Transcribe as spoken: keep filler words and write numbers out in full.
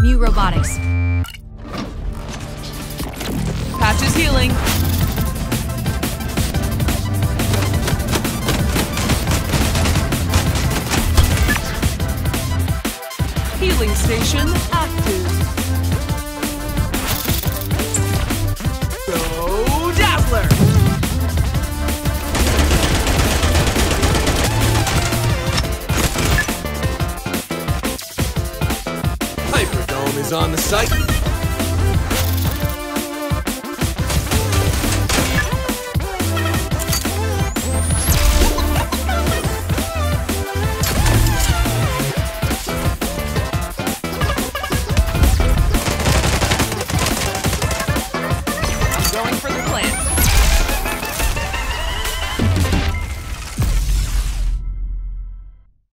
Muu Robotics. Patch is healing. Healing station active. Go Dazzler! Hyperdome is on the site.